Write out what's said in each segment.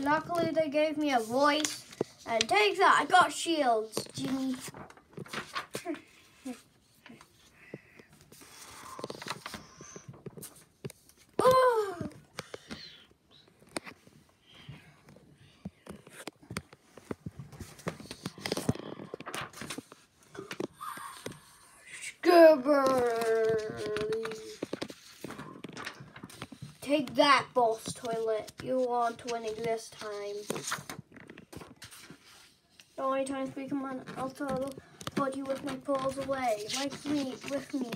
Luckily, they gave me a voice. And take that, I got shields, Jimmy. Oh. Take that, boss toilet. You aren't winning this time. The only times we come on, I'll teleport you with my paws away. Like me, with me.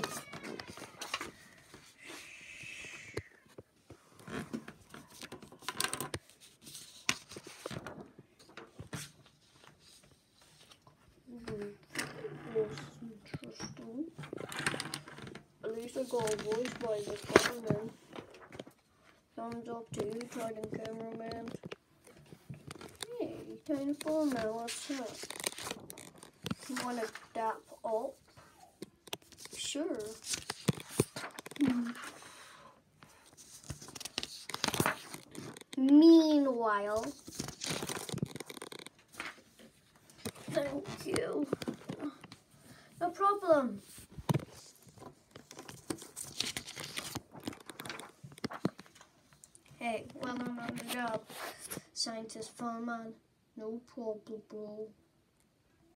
Interesting. At least I got a voice by the fireman. Thumbs up to you, Trident Cameraman. Hey, time to fall now, what's up? You wanna dap up? Sure. Meanwhile, thank you. No problem. Hey, well done on the job, Scientist Farman. No problem, bro.